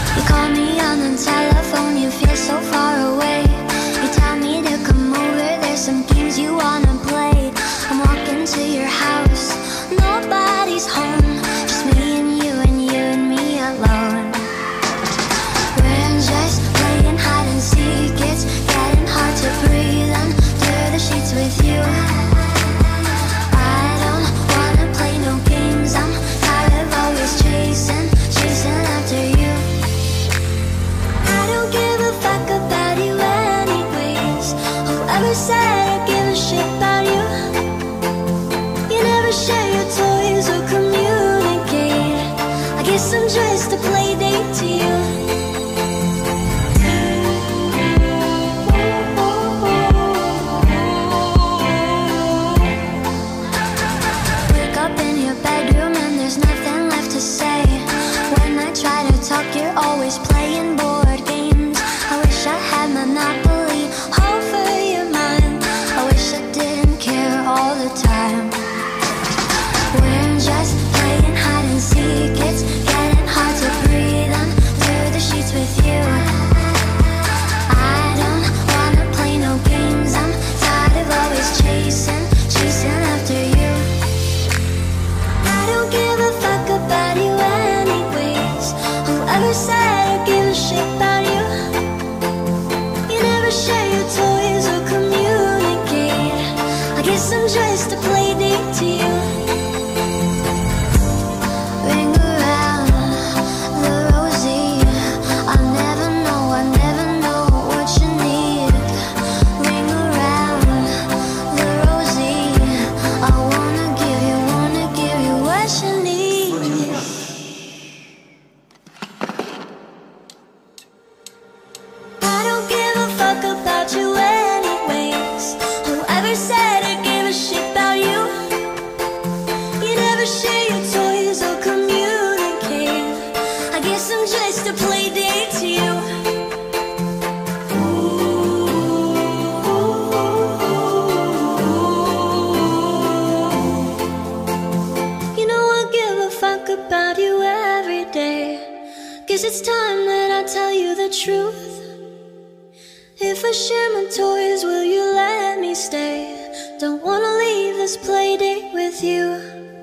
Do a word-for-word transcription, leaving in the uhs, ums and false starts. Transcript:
You call me on the telephone, you feel so far away. You tell me to come over, there's some games you wanna play. I'm walking to your house, nobody's home, just me and you and you and me alone. We're just playing hide and seek, it's getting hard to breathe under the sheets with you. I don't wanna play no games, I'm tired of always chasing, chasing after you. I don't give a fuck about you anyways. Whoever said I give a shit about you? You never share your toys or communicate. I guess I'm just a play date to you. Wake up in your bedroom and there's nothing left to say. When I try to talk, you're always playing board games. I wish I had Monopoly over your mind. I wish I didn't care all the time. We're just playing hide and seek, it's getting hard to breathe under the sheets with you. I don't wanna play no games, I'm tired of always chasing, chasing after you. I don't give a fuck about you anyways. Whoever said I give a shit about you? You never share your toys or communicate. I guess I'm just a play date to you. Ring around the rosy, I never know, I never know what you need. Ring around the rosy, I wanna give you, wanna give you what you need. I don't give a fuck about you anyways. Whoever said I give a shit about you? You never share your toys or communicate. I guess I'm just a play date to you. You know I give a fuck about you every day. Guess it's time that I tell you the truth. If I share my toys, will you let me stay? Don't wanna leave this play date with you.